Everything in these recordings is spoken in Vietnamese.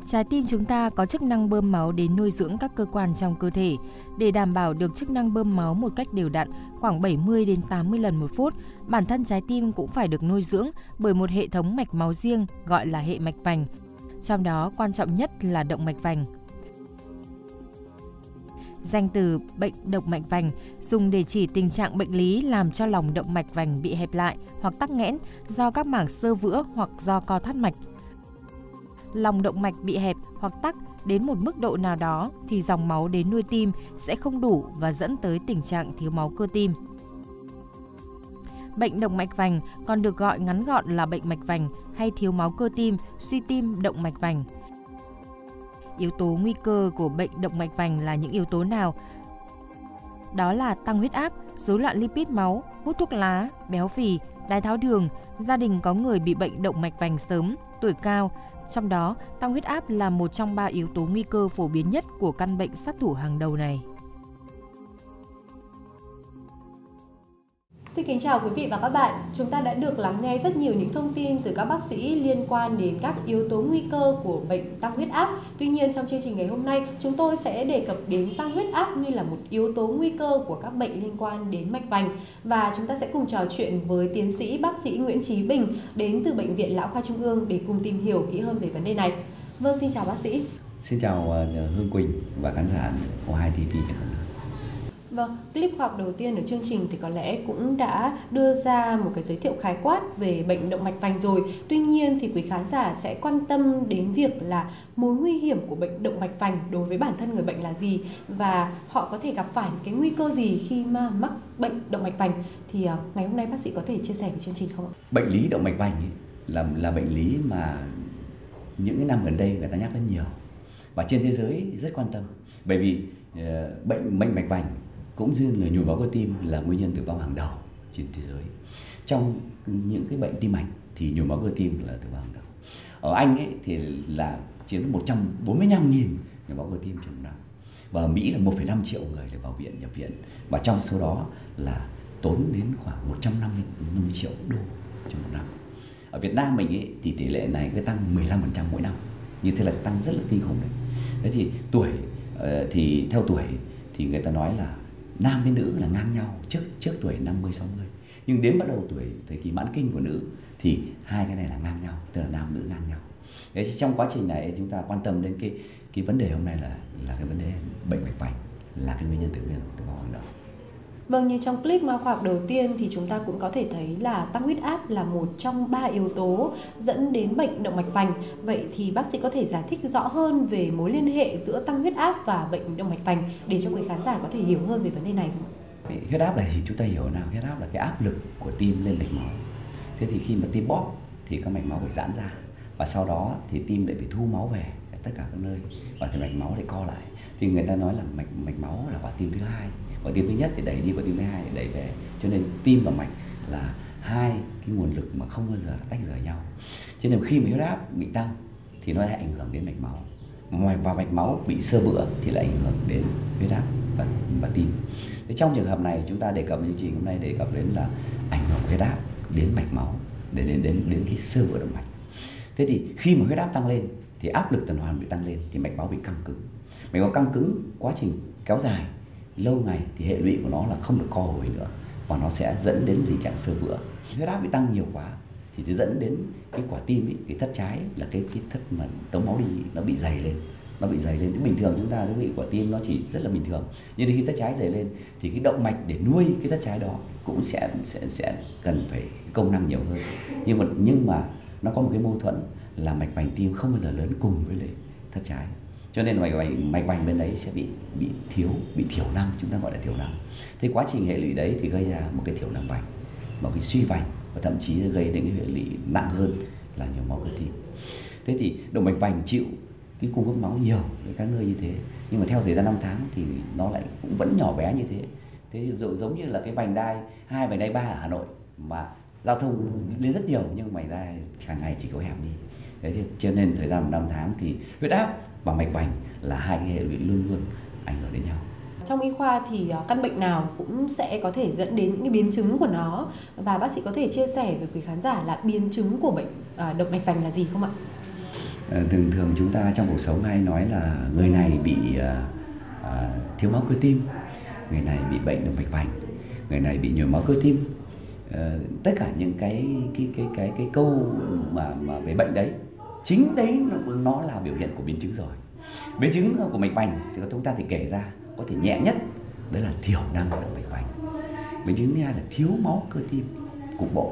Trái tim chúng ta có chức năng bơm máu đến nuôi dưỡng các cơ quan trong cơ thể. Để đảm bảo được chức năng bơm máu một cách đều đặn, khoảng 70 đến 80 lần một phút, bản thân trái tim cũng phải được nuôi dưỡng bởi một hệ thống mạch máu riêng gọi là hệ mạch vành. Trong đó quan trọng nhất là động mạch vành. Danh từ bệnh động mạch vành dùng để chỉ tình trạng bệnh lý làm cho lòng động mạch vành bị hẹp lại hoặc tắc nghẽn do các mảng xơ vữa hoặc do co thắt mạch. Lòng động mạch bị hẹp hoặc tắc đến một mức độ nào đó thì dòng máu đến nuôi tim sẽ không đủ và dẫn tới tình trạng thiếu máu cơ tim. Bệnh động mạch vành còn được gọi ngắn gọn là bệnh mạch vành hay thiếu máu cơ tim, suy tim động mạch vành. Yếu tố nguy cơ của bệnh động mạch vành là những yếu tố nào? Đó là tăng huyết áp, rối loạn lipid máu, hút thuốc lá, béo phì, đái tháo đường, gia đình có người bị bệnh động mạch vành sớm, tuổi cao. Trong đó, tăng huyết áp là một trong 3 yếu tố nguy cơ phổ biến nhất của căn bệnh sát thủ hàng đầu này. Xin kính chào quý vị và các bạn. Chúng ta đã được lắng nghe rất nhiều những thông tin từ các bác sĩ liên quan đến các yếu tố nguy cơ của bệnh tăng huyết áp. Tuy nhiên, trong chương trình ngày hôm nay, chúng tôi sẽ đề cập đến tăng huyết áp như là một yếu tố nguy cơ của các bệnh liên quan đến mạch vành. Và chúng ta sẽ cùng trò chuyện với tiến sĩ bác sĩ Nguyễn Chí Bình đến từ Bệnh viện Lão khoa Trung ương để cùng tìm hiểu kỹ hơn về vấn đề này. Vâng, xin chào bác sĩ. Xin chào Hương Quỳnh và khán giả của Hai TV chẳng hạn. Vâng, clip khoa học đầu tiên ở chương trình thì có lẽ cũng đã đưa ra một cái giới thiệu khái quát về bệnh động mạch vành rồi. Tuy nhiên thì quý khán giả sẽ quan tâm đến việc là mối nguy hiểm của bệnh động mạch vành đối với bản thân người bệnh là gì và họ có thể gặp phải cái nguy cơ gì khi mà mắc bệnh động mạch vành. Thì ngày hôm nay bác sĩ có thể chia sẻ với chương trình không ạ? Bệnh lý động mạch vành là bệnh lý mà những năm gần đây người ta nhắc đến nhiều và trên thế giới rất quan tâm, bởi vì bệnh mạch vành cũng như là nhồi máu cơ tim là nguyên nhân tử vong hàng đầu trên thế giới. Trong những cái bệnh tim mạch thì nhồi máu cơ tim là tử vong hàng đầu. Ở Anh ấy thì là chiếm 145.000 nhồi máu cơ tim trong năm. Và ở Mỹ là 1,5 triệu người để vào viện, nhập viện. Và trong số đó là tốn đến khoảng 150 triệu đô trong một năm. Ở Việt Nam mình ấy, thì tỷ lệ này cứ tăng 15% mỗi năm. Như thế là tăng rất là kinh khủng đấy. Thế thì tuổi thì theo tuổi thì người ta nói là nam với nữ là ngang nhau trước tuổi 50-60. Nhưng đến bắt đầu tuổi thời kỳ mãn kinh của nữ thì hai cái này là ngang nhau, tức là nam nữ ngang nhau. Thế trong quá trình này chúng ta quan tâm đến cái vấn đề hôm nay là cái vấn đề bệnh mạch vành là cái nguyên nhân tử vong hàng đầu. Vâng, như trong clip khoa học đầu tiên thì chúng ta cũng có thể thấy là tăng huyết áp là một trong 3 yếu tố dẫn đến bệnh động mạch vành. Vậy thì bác sĩ có thể giải thích rõ hơn về mối liên hệ giữa tăng huyết áp và bệnh động mạch vành để cho quý khán giả có thể hiểu hơn về vấn đề này không? Huyết áp là gì chúng ta hiểu nào? Huyết áp là cái áp lực của tim lên mạch máu. Thế thì khi mà tim bóp thì các mạch máu phải giãn ra và sau đó thì tim lại phải thu máu về tất cả các nơi và thì mạch máu lại co lại. Thì người ta nói là mạch máu là quả tim thứ hai. Quả tim thứ nhất thì đẩy đi, quả tim thứ hai thì đẩy về. Cho nên tim và mạch là hai cái nguồn lực mà không bao giờ tách rời nhau. Cho nên khi mà huyết áp bị tăng thì nó lại ảnh hưởng đến mạch máu. Và mạch máu bị xơ vữa thì lại ảnh hưởng đến huyết áp và tim. Thế trong trường hợp này chúng ta đề cập chương trình hôm nay đề cập đến là ảnh hưởng huyết áp đến mạch máu, đến cái xơ vữa động mạch. Thế thì khi mà huyết áp tăng lên thì áp lực tuần hoàn bị tăng lên thì mạch máu bị căng cứng. Mạch máu căng cứng quá trình kéo dài lâu ngày thì hệ lụy của nó là không được co hồi nữa và nó sẽ dẫn đến tình trạng xơ vữa. Huyết áp bị tăng nhiều quá thì sẽ dẫn đến cái quả tim ấy, cái thất trái là cái thất mà tống máu đi nó bị dày lên. Nó bị dày lên. Bình thường chúng ta cái vị quả tim nó chỉ rất là bình thường. Nhưng khi thất trái dày lên thì cái động mạch để nuôi cái thất trái đó cũng sẽ cần phải công năng nhiều hơn. Nhưng mà nó có một cái mâu thuẫn là mạch vành tim không bao giờ lớn cùng với lại thất trái. Cho nên mạch vành bên đấy sẽ bị thiểu năng, chúng ta gọi là thiểu năng. Thế quá trình hệ lụy đấy thì gây ra một cái thiểu năng vành, một cái suy vành và thậm chí gây đến cái hệ lụy nặng hơn là nhồi máu cơ tim. Thế thì động mạch vành chịu cái cung cấp máu nhiều với các nơi như thế, nhưng mà theo thời gian năm tháng thì nó lại cũng vẫn nhỏ bé như thế. Thế giống như là cái vành đai 2, vành đai 3 ở Hà Nội mà giao thông lên rất nhiều nhưng vành đai hàng ngày chỉ có hẹp đi. Thế cho nên thời gian 5 tháng thì huyết áp và mạch vành là hai cái hệ lụy luôn luôn ảnh hưởng đến nhau. Trong y khoa thì căn bệnh nào cũng sẽ có thể dẫn đến những cái biến chứng của nó, và bác sĩ có thể chia sẻ với quý khán giả là biến chứng của bệnh động mạch vành là gì không ạ? Thường thường chúng ta trong cuộc sống hay nói là người này bị thiếu máu cơ tim, người này bị bệnh động mạch vành, người này bị nhồi máu cơ tim. Tất cả những cái câu mà về bệnh đấy, chính đấy nó là biểu hiện của biến chứng rồi. Biến chứng của mạch vành thì chúng ta thì kể ra có thể nhẹ nhất, đấy là thiểu năng động mạch vành. Biến chứng thứ hai là thiếu máu cơ tim cục bộ.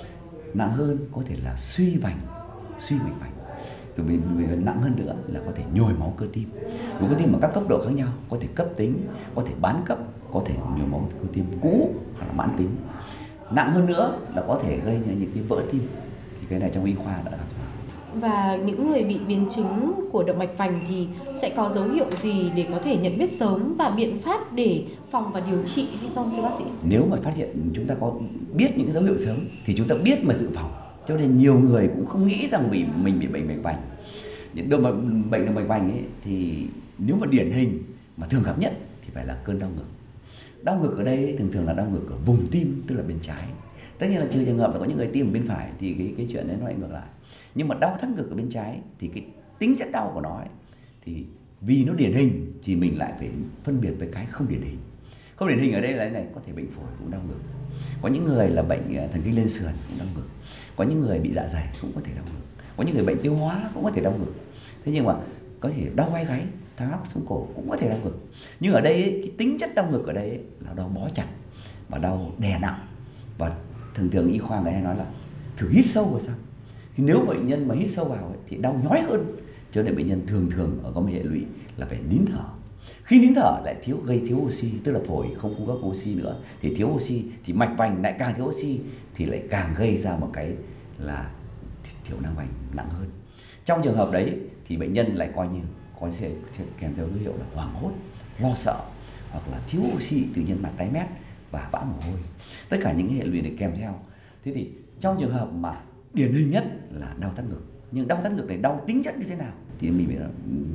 Nặng hơn có thể là suy vành, suy mạch vành. Rồi nặng hơn nữa là có thể nhồi máu cơ tim. Nhồi cơ tim ở các cấp độ khác nhau, có thể cấp tính, có thể bán cấp, có thể nhồi máu cơ tim cũ hoặc là mãn tính. Nặng hơn nữa là có thể gây những cái vỡ tim. Thì cái này trong y khoa đã gặp rồi. Và những người bị biến chứng của động mạch vành thì sẽ có dấu hiệu gì để có thể nhận biết sớm và biện pháp để phòng và điều trị hay không thưa bác sĩ? Nếu mà phát hiện chúng ta có biết những cái dấu hiệu sớm thì chúng ta biết mà dự phòng. Cho nên nhiều người cũng không nghĩ rằng mình bị bệnh mạch vành. Những bệnh động mạch vành ấy thì nếu mà điển hình mà thường gặp nhất thì phải là cơn đau ngực. Đau ngực ở đây thường thường là đau ngực ở vùng tim, tức là bên trái. Tất nhiên là trừ trường hợp là có những người tim ở bên phải thì cái chuyện đấy nó lại ngược lại. Nhưng mà đau thắt ngực ở bên trái thì cái tính chất đau của nó ấy, thì vì nó điển hình thì mình lại phải phân biệt với cái không điển hình. Không điển hình ở đây là này, có thể bệnh phổi cũng đau ngực, có những người là bệnh thần kinh lên sườn cũng đau ngực, có những người bị dạ dày cũng có thể đau ngực, có những người bệnh tiêu hóa cũng có thể đau ngực. Thế nhưng mà có thể đau vai gáy, tháo sống cổ cũng có thể đau ngực. Nhưng ở đây ấy, cái tính chất đau ngực ở đây ấy, là đau bó chặt và đau đè nặng. Và thường thường y khoa người hay nói là thử hít sâu vào xong. Thì nếu bệnh nhân mà hít sâu vào ấy, thì đau nhói hơn. Cho nên bệnh nhân thường thường có một hệ lụy là phải nín thở. Khi nín thở lại gây thiếu oxy, tức là phổi không cung cấp oxy nữa, thì thiếu oxy thì mạch vành lại càng thiếu oxy thì lại càng gây ra một cái là thiểu năng vành nặng hơn. Trong trường hợp đấy thì bệnh nhân lại coi như có sẽ kèm theo dấu hiệu là hoảng hốt, lo sợ hoặc là thiếu oxy, tự nhiên mặt tái mét và vã mồ hôi. Tất cả những hệ lụy này kèm theo. Thế thì trong trường hợp mà điển hình nhất là đau thắt ngực, nhưng đau thắt ngực này đau tính chất như thế nào thì mình phải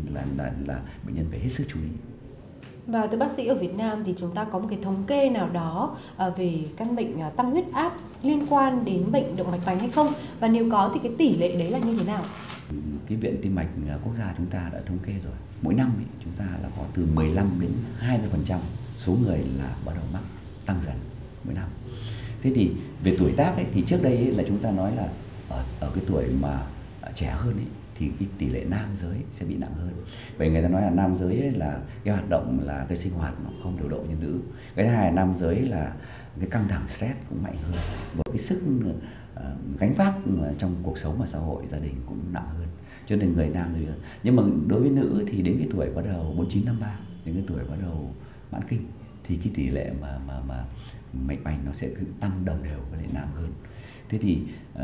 là bệnh nhân phải hết sức chú ý. Và thưa bác sĩ, ở Việt Nam thì chúng ta có một cái thống kê nào đó về căn bệnh tăng huyết áp liên quan đến bệnh động mạch vành hay không? Và nếu có thì cái tỷ lệ đấy là như thế nào? Cái Viện Tim mạch Quốc gia chúng ta đã thống kê rồi. Mỗi năm ý, chúng ta là có từ 15 đến 20% số người là bắt đầu mắc, tăng dần mỗi năm. Thế thì về tuổi tác ấy, thì trước đây ấy, là chúng ta nói là ở cái tuổi mà trẻ hơn ấy, thì cái tỷ lệ nam giới sẽ bị nặng hơn. Vậy người ta nói là nam giới ấy là cái hoạt động là cái sinh hoạt nó không điều độ như nữ. Cái thứ hai là nam giới là cái căng thẳng stress cũng mạnh hơn, và cái sức gánh vác trong cuộc sống và xã hội gia đình cũng nặng hơn. Cho nên người nam thì, nhưng mà đối với nữ thì đến cái tuổi bắt đầu 49 53, đến cái tuổi bắt đầu mãn kinh thì cái tỷ lệ mà mạch vành nó sẽ tăng đồng đều với lại nam hơn. Thế thì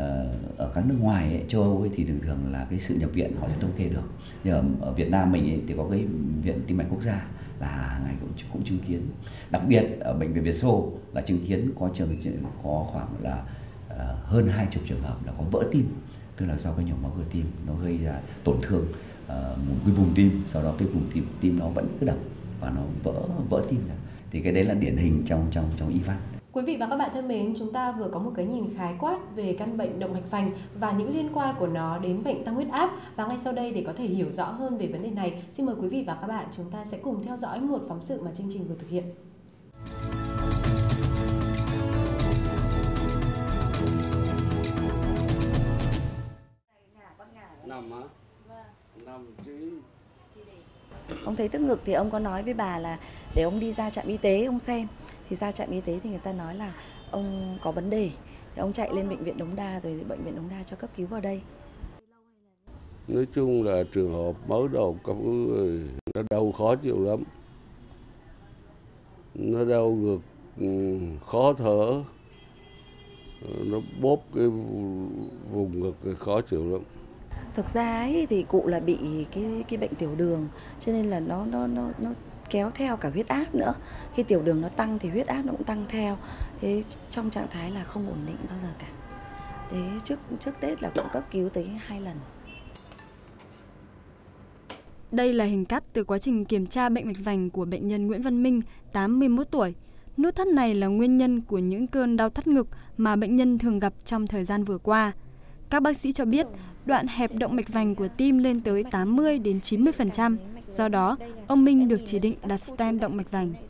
ở các nước ngoài ấy, châu Âu ấy, thì thường thường là cái sự nhập viện họ sẽ thống kê được. Nhưng ở Việt Nam mình ấy, thì có cái Viện Tim mạch Quốc gia là hàng ngày cũng chứng kiến. Đặc biệt ở bệnh viện Việt Xô là chứng kiến có khoảng là hơn 20 trường hợp là có vỡ tim, tức là do cái nhồi máu cơ tim nó gây ra tổn thương một cái vùng tim, sau đó cái vùng tim nó vẫn cứ đập và nó vỡ tim ra. Thì cái đấy là điển hình trong y văn. Quý vị và các bạn thân mến, chúng ta vừa có một cái nhìn khái quát về căn bệnh động mạch vành và những liên quan của nó đến bệnh tăng huyết áp. Và ngay sau đây để có thể hiểu rõ hơn về vấn đề này, xin mời quý vị và các bạn chúng ta sẽ cùng theo dõi một phóng sự mà chương trình vừa thực hiện. Nằm hả? Nằm chứ. Ông thấy tức ngực thì ông có nói với bà là để ông đi ra trạm y tế ông xem. Thì ra trạm y tế thì người ta nói là ông có vấn đề. Thì ông chạy lên bệnh viện Đống Đa rồi bệnh viện Đống Đa cho cấp cứu vào đây. Nói chung là trường hợp mới đầu cấp cứu nó đau khó chịu lắm. Nó đau ngực, khó thở. Nó bóp cái vùng ngực khó chịu lắm. Thực ra ấy, thì cụ là bị cái bệnh tiểu đường, cho nên là nó kéo theo cả huyết áp nữa. Khi tiểu đường nó tăng thì huyết áp nó cũng tăng theo. Thế trong trạng thái là không ổn định bao giờ cả. Thế trước Tết là cũng cấp cứu tới 2 lần. Đây là hình cắt từ quá trình kiểm tra bệnh mạch vành của bệnh nhân Nguyễn Văn Minh, 81 tuổi. Nút thắt này là nguyên nhân của những cơn đau thắt ngực mà bệnh nhân thường gặp trong thời gian vừa qua. Các bác sĩ cho biết đoạn hẹp động mạch vành của tim lên tới 80 đến 90%. Do đó, ông Minh được chỉ định đặt stent động mạch vành.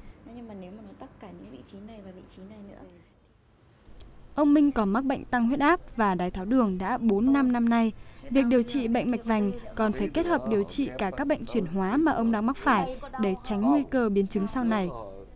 Ông Minh còn mắc bệnh tăng huyết áp và đái tháo đường đã 4-5 năm nay. Việc điều trị bệnh mạch vành còn phải kết hợp điều trị cả các bệnh chuyển hóa mà ông đang mắc phải để tránh nguy cơ biến chứng sau này.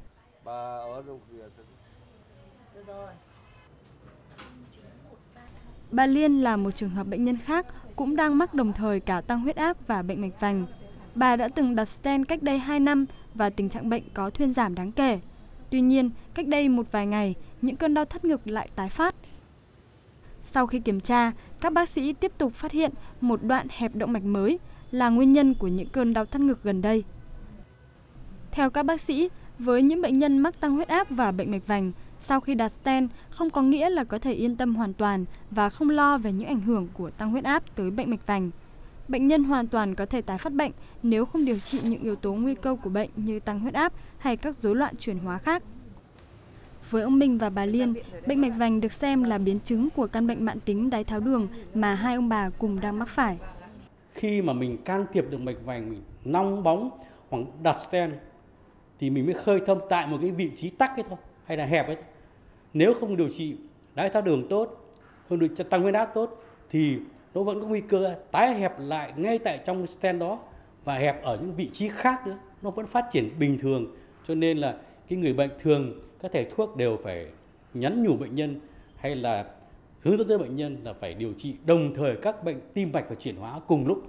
Bà Liên là một trường hợp bệnh nhân khác cũng đang mắc đồng thời cả tăng huyết áp và bệnh mạch vành. Bà đã từng đặt stent cách đây 2 năm và tình trạng bệnh có thuyên giảm đáng kể. Tuy nhiên, cách đây một vài ngày, những cơn đau thắt ngực lại tái phát. Sau khi kiểm tra, các bác sĩ tiếp tục phát hiện một đoạn hẹp động mạch mới là nguyên nhân của những cơn đau thắt ngực gần đây. Theo các bác sĩ, với những bệnh nhân mắc tăng huyết áp và bệnh mạch vành, sau khi đặt stent không có nghĩa là có thể yên tâm hoàn toàn và không lo về những ảnh hưởng của tăng huyết áp tới bệnh mạch vành. Bệnh nhân hoàn toàn có thể tái phát bệnh nếu không điều trị những yếu tố nguy cơ của bệnh như tăng huyết áp hay các rối loạn chuyển hóa khác. Với ông Minh và bà Liên, bệnh mạch vành được xem là biến chứng của căn bệnh mãn tính đái tháo đường mà hai ông bà cùng đang mắc phải. Khi mà mình can thiệp được mạch vành, mình nong bóng hoặc đặt stent thì mình mới khơi thông tại một cái vị trí tắc ấy thôi, hay là hẹp ấy. Nếu không điều trị đái tháo đường tốt, không điều trị tăng huyết áp tốt thì nó vẫn có nguy cơ tái hẹp lại ngay tại trong stent đó và hẹp ở những vị trí khác nữa, nó vẫn phát triển bình thường. Cho nên là cái người bệnh thường các thầy thuốc đều phải nhắn nhủ bệnh nhân hay là hướng dẫn tới bệnh nhân là phải điều trị đồng thời các bệnh tim mạch và chuyển hóa cùng lúc.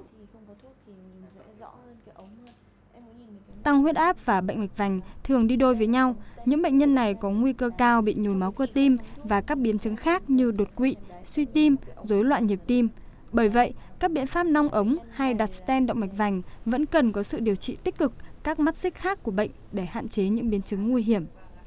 Tăng huyết áp và bệnh mạch vành thường đi đôi với nhau. Những bệnh nhân này có nguy cơ cao bị nhồi máu cơ tim và các biến chứng khác như đột quỵ, suy tim, rối loạn nhịp tim. Bởi vậy, các biện pháp nong ống hay đặt stent động mạch vành vẫn cần có sự điều trị tích cực các mắt xích khác của bệnh để hạn chế những biến chứng nguy hiểm.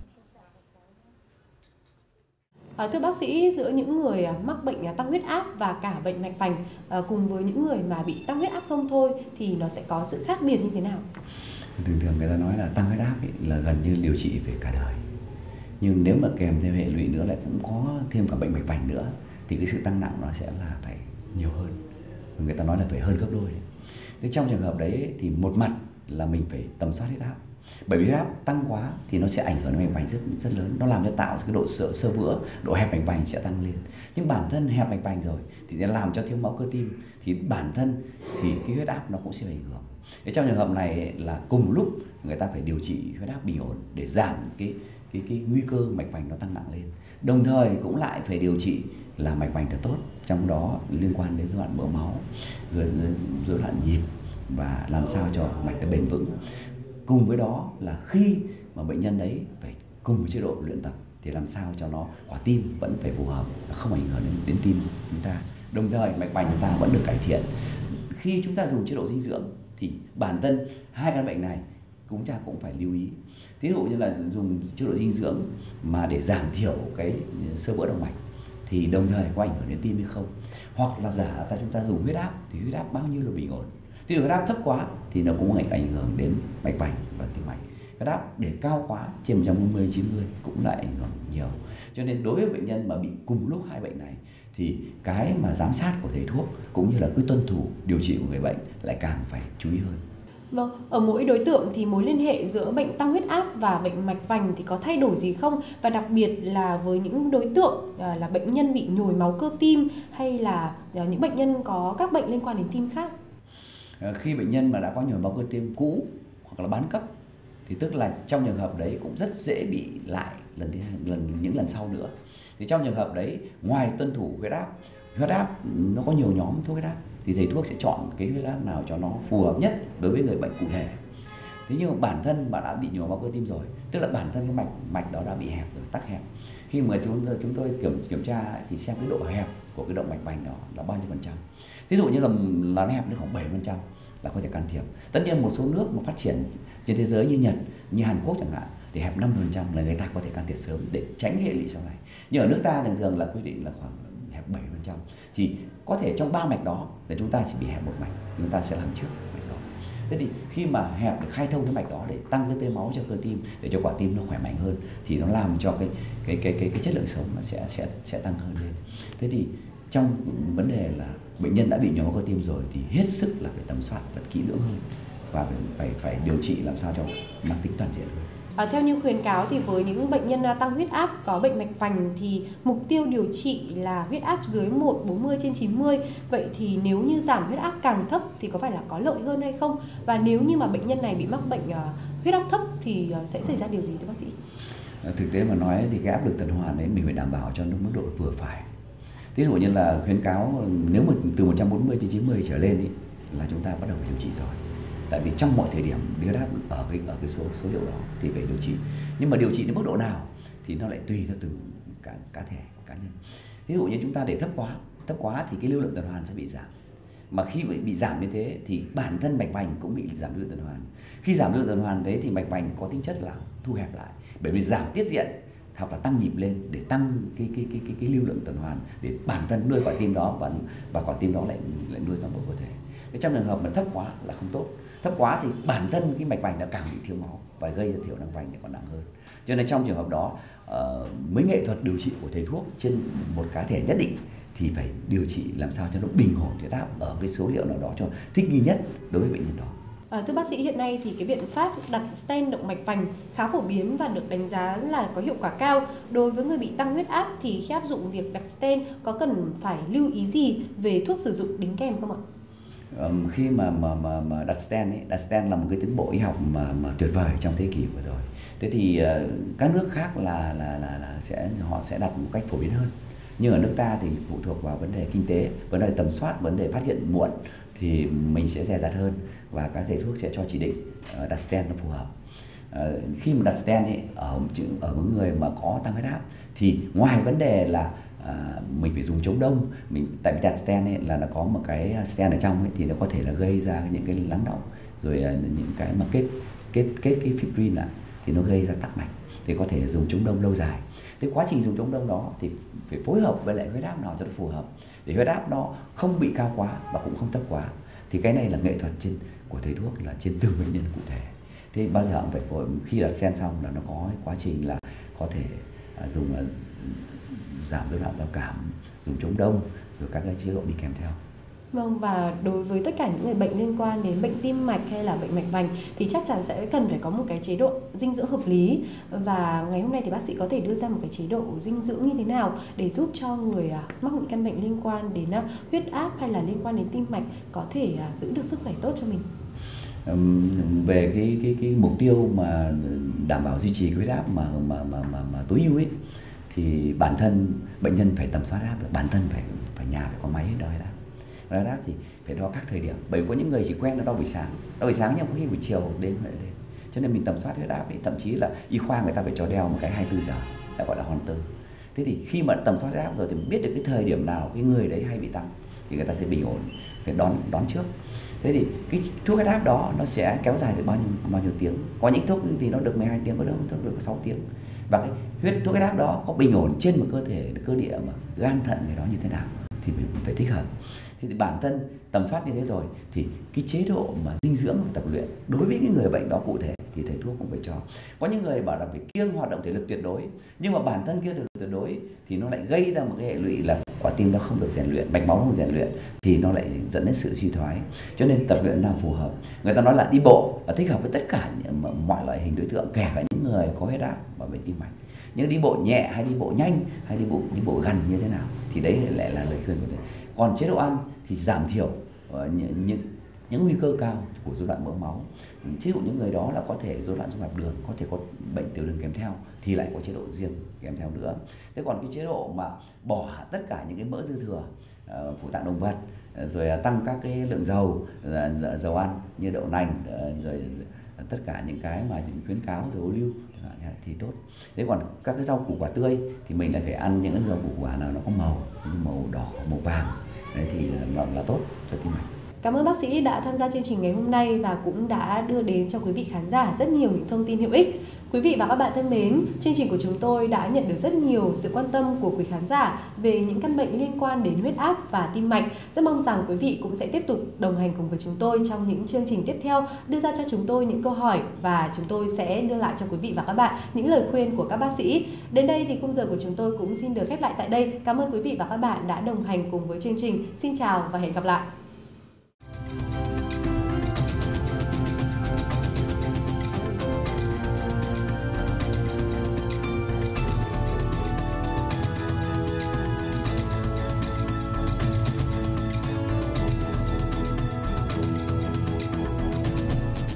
Thưa bác sĩ, giữa những người mắc bệnh tăng huyết áp và cả bệnh mạch vành cùng với những người mà bị tăng huyết áp không thôi thì nó sẽ có sự khác biệt như thế nào? Thường thường người ta nói là tăng huyết áp là gần như điều trị về cả đời. Nhưng nếu mà kèm theo hệ lụy nữa lại cũng có thêm cả bệnh mạch vành nữa thì cái sự tăng nặng nó sẽ là phải nhiều hơn. Người ta nói là phải hơn gấp đôi. Thế trong trường hợp đấy thì một mặt là mình phải tầm soát huyết áp. Bởi vì huyết áp tăng quá thì nó sẽ ảnh hưởng đến mạch vành rất lớn, nó làm cho tạo cái độ xơ vữa, độ hẹp mạch vành sẽ tăng lên. Nhưng bản thân hẹp mạch vành rồi thì sẽ làm cho thiếu máu cơ tim, thì bản thân thì cái huyết áp nó cũng sẽ ảnh hưởng. Thế trong trường hợp này là cùng lúc người ta phải điều trị huyết áp bình ổn để giảm cái nguy cơ mạch vành nó tăng nặng lên. Đồng thời cũng lại phải điều trị là mạch vành thật tốt, trong đó liên quan đến rối loạn mỡ máu, rối loạn nhịp và làm sao cho mạch nó bền vững. Cùng với đó là khi mà bệnh nhân đấy phải cùng với chế độ luyện tập thì làm sao cho nó quả tim vẫn phải phù hợp, không ảnh hưởng đến tim chúng ta. Đồng thời mạch vành chúng ta vẫn được cải thiện. Khi chúng ta dùng chế độ dinh dưỡng thì bản thân hai căn bệnh này chúng ta cũng phải lưu ý. Ví dụ như là dùng chế độ dinh dưỡng mà để giảm thiểu cái xơ vữa động mạch thì đồng thời có ảnh hưởng đến tim hay không. Hoặc là giả chúng ta dùng huyết áp thì huyết áp bao nhiêu là bình ổn. Ví dụ huyết áp thấp quá thì nó cũng ảnh hưởng đến mạch vành và tim mạch. Huyết áp để cao quá trên 150 90 cũng lại ảnh hưởng nhiều. Cho nên đối với bệnh nhân mà bị cùng lúc hai bệnh này thì cái mà giám sát của thầy thuốc cũng như là cứ tuân thủ điều trị của người bệnh lại càng phải chú ý hơn. Vâng, ở mỗi đối tượng thì mối liên hệ giữa bệnh tăng huyết áp và bệnh mạch vành thì có thay đổi gì không? Và đặc biệt là với những đối tượng là bệnh nhân bị nhồi máu cơ tim hay là những bệnh nhân có các bệnh liên quan đến tim khác? Khi bệnh nhân mà đã có nhồi máu cơ tim cũ hoặc là bán cấp thì tức là trong trường hợp đấy cũng rất dễ bị lại những lần sau nữa. Thì trong trường hợp đấy, ngoài tuân thủ huyết áp nó có nhiều nhóm thuốc huyết áp thì thầy thuốc sẽ chọn cái huyết áp nào cho nó phù hợp nhất đối với người bệnh cụ thể. Thế nhưng mà bản thân mà đã bị nhồi máu cơ tim rồi, tức là bản thân cái mạch đó đã bị hẹp rồi, tắc hẹp. Khi mà chúng tôi kiểm tra thì xem cái độ hẹp của cái động mạch vành đó là bao nhiêu %. Ví dụ như là nó hẹp đến khoảng 7% là có thể can thiệp. Tất nhiên một số nước mà phát triển trên thế giới như Nhật, như Hàn Quốc chẳng hạn thì hẹp 5% là người ta có thể can thiệp sớm để tránh hệ lụy sau này. Nhưng ở nước ta thường là quy định là khoảng hẹp 7%. Thì có thể trong 3 mạch đó là chúng ta chỉ bị hẹp một mạch, chúng ta sẽ làm trước mạch đó. Thế thì khi mà hẹp để khai thông cái mạch đó để tăng cái tê máu cho cơ tim, để cho quả tim nó khỏe mạnh hơn thì nó làm cho cái chất lượng sống nó sẽ tăng hơn lên. Thế thì trong vấn đề là bệnh nhân đã bị nhồi máu cơ tim rồi thì hết sức là phải tầm soát thật kỹ lưỡng hơn và phải điều trị làm sao cho mang tính toàn diện hơn. Theo như khuyến cáo thì với những bệnh nhân tăng huyết áp có bệnh mạch vành thì mục tiêu điều trị là huyết áp dưới 140/90. Vậy thì nếu như giảm huyết áp càng thấp thì có phải là có lợi hơn hay không? Và nếu như mà bệnh nhân này bị mắc bệnh huyết áp thấp thì sẽ xảy ra điều gì thưa bác sĩ? Thực tế mà nói thì cái áp lực tuần hoàn đấy mình phải đảm bảo cho nó mức độ vừa phải. Ví dụ như là khuyến cáo nếu mà từ 140/90 trở lên ý, là chúng ta bắt đầu phải điều trị rồi. Tại vì trong mọi thời điểm huyết áp ở cái số liệu đó thì phải điều trị. Nhưng mà điều trị đến mức độ nào thì nó lại tùy theo từng cá thể, cá nhân. Ví dụ như chúng ta để thấp quá thì cái lưu lượng tuần hoàn sẽ bị giảm. Mà khi bị giảm như thế thì bản thân mạch vành cũng bị giảm lưu lượng tuần hoàn. Khi giảm lưu lượng tuần hoàn thế thì mạch vành có tính chất là thu hẹp lại, bởi vì giảm tiết diện hoặc là tăng nhịp lên để tăng cái lưu lượng tuần hoàn để bản thân nuôi quả tim đó và quả tim đó lại nuôi toàn bộ cơ thể. Cái trong trường hợp mà thấp quá là không tốt. Thấp quá thì bản thân cái mạch vành đã càng bị thiếu máu và gây ra thiểu năng vành thì còn nặng hơn. Cho nên trong trường hợp đó với nghệ thuật điều trị của thầy thuốc trên một cá thể nhất định thì phải điều trị làm sao cho nó bình ổn huyết áp ở cái số liệu nào đó cho thích nghi nhất đối với bệnh nhân đó. Thưa bác sĩ, hiện nay thì cái biện pháp đặt stent động mạch vành khá phổ biến và được đánh giá là có hiệu quả cao. Đối với người bị tăng huyết áp thì khi áp dụng việc đặt stent có cần phải lưu ý gì về thuốc sử dụng đính kèm không ạ? Khi mà đặt stent là một cái tiến bộ y học mà tuyệt vời trong thế kỷ vừa rồi. Thế thì các nước khác họ sẽ đặt một cách phổ biến hơn. Nhưng ở nước ta thì phụ thuộc vào vấn đề kinh tế, vấn đề tầm soát, vấn đề phát hiện muộn thì mình sẽ dè dặt hơn và các thầy thuốc sẽ cho chỉ định đặt stent nó phù hợp. Khi mà đặt stent ở những người mà có tăng huyết áp thì ngoài vấn đề là mình phải dùng chống đông, tại vì đặt stent là nó có một cái stent ở trong thì nó có thể là gây ra những cái lắng đọng rồi những cái mà kết cái fibrin lại thì nó gây ra tắc mạch thì có thể dùng chống đông lâu dài. Thế quá trình dùng chống đông đó thì phải phối hợp với lại huyết áp nào cho nó phù hợp để huyết áp nó không bị cao quá và cũng không thấp quá. Thì cái này là nghệ thuật của thầy thuốc là trên từng bệnh nhân cụ thể. Thế bao giờ cũng phải khi đặt stent xong là nó có quá trình là có thể dùng giảm rối loạn giao cảm, dùng chống đông rồi các cái chế độ đi kèm theo. Vâng, và đối với tất cả những người bệnh liên quan đến bệnh tim mạch hay là bệnh mạch vành thì chắc chắn sẽ cần phải có một cái chế độ dinh dưỡng hợp lý. Và ngày hôm nay thì bác sĩ có thể đưa ra một cái chế độ dinh dưỡng như thế nào để giúp cho người mắc những căn bệnh liên quan đến huyết áp hay là liên quan đến tim mạch có thể giữ được sức khỏe tốt cho mình? Về cái mục tiêu mà đảm bảo duy trì cái huyết áp mà tối ưu ấy thì bản thân bệnh nhân phải tầm soát áp, bản thân phải nhà phải có máy đo huyết áp. Đo huyết áp thì phải đo các thời điểm, bởi vì có những người chỉ quen là đo buổi sáng nhưng có khi buổi chiều đến lại lên. Cho nên mình tầm soát huyết áp ấy, thậm chí là y khoa người ta phải cho đeo một cái 24 giờ, đã gọi là Holter. Thế thì khi mà tầm soát huyết áp rồi thì mình biết được cái thời điểm nào cái người đấy hay bị tăng thì người ta sẽ bình ổn, phải đón trước. Thế thì cái thuốc huyết áp đó nó sẽ kéo dài được bao nhiêu tiếng. Có những thuốc thì nó được 12 tiếng, có những thuốc được 6 tiếng. Và cái thuốc huyết áp đó có bình ổn trên một cơ thể, cơ địa mà gan thận người đó như thế nào thì mình phải thích hợp. Thì bản thân tầm soát như thế rồi thì cái chế độ mà dinh dưỡng tập luyện đối với cái người bệnh đó cụ thể thì thầy thuốc cũng phải cho. Có những người bảo là phải kiêng hoạt động thể lực tuyệt đối, nhưng mà bản thân kiêng thể lực tuyệt đối thì nó lại gây ra một cái hệ lụy là quả tim nó không được rèn luyện, mạch máu không rèn luyện thì nó lại dẫn đến sự suy thoái. Cho nên tập luyện nào phù hợp. Người ta nói là đi bộ là thích hợp với tất cả mọi loại hình đối tượng, kể cả những người có huyết áp và bệnh tim mạch. Nhưng đi bộ nhẹ hay đi bộ nhanh hay đi bộ gần như thế nào thì đấy lại là lời khuyên của thầy. Còn chế độ ăn thì giảm thiểu những nguy cơ cao của rối loạn mỡ máu. Ví dụ những người đó là có thể rối loạn dung nạp đường, có thể có bệnh tiểu đường kèm theo thì lại có chế độ riêng kèm theo nữa. Thế còn cái chế độ mà bỏ tất cả những cái mỡ dư thừa, phụ tạng động vật, rồi tăng các cái lượng dầu ăn như đậu nành, rồi tất cả những cái mà khuyến cáo dầu ô liu thì tốt. Thế còn các cái rau củ quả tươi thì mình lại phải ăn những cái rau củ quả nào nó có màu đỏ, màu vàng. Đấy thì là tốt cho tim mạch. Cảm ơn bác sĩ đã tham gia chương trình ngày hôm nay và cũng đã đưa đến cho quý vị khán giả rất nhiều những thông tin hữu ích. Quý vị và các bạn thân mến, chương trình của chúng tôi đã nhận được rất nhiều sự quan tâm của quý khán giả về những căn bệnh liên quan đến huyết áp và tim mạch. Rất mong rằng quý vị cũng sẽ tiếp tục đồng hành cùng với chúng tôi trong những chương trình tiếp theo, đưa ra cho chúng tôi những câu hỏi và chúng tôi sẽ đưa lại cho quý vị và các bạn những lời khuyên của các bác sĩ. Đến đây thì khung giờ của chúng tôi cũng xin được khép lại tại đây. Cảm ơn quý vị và các bạn đã đồng hành cùng với chương trình. Xin chào và hẹn gặp lại.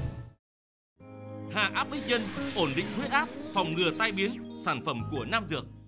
Hạ áp bích nhân, ổn định huyết áp, phòng ngừa tai biến, sản phẩm của Nam Dược.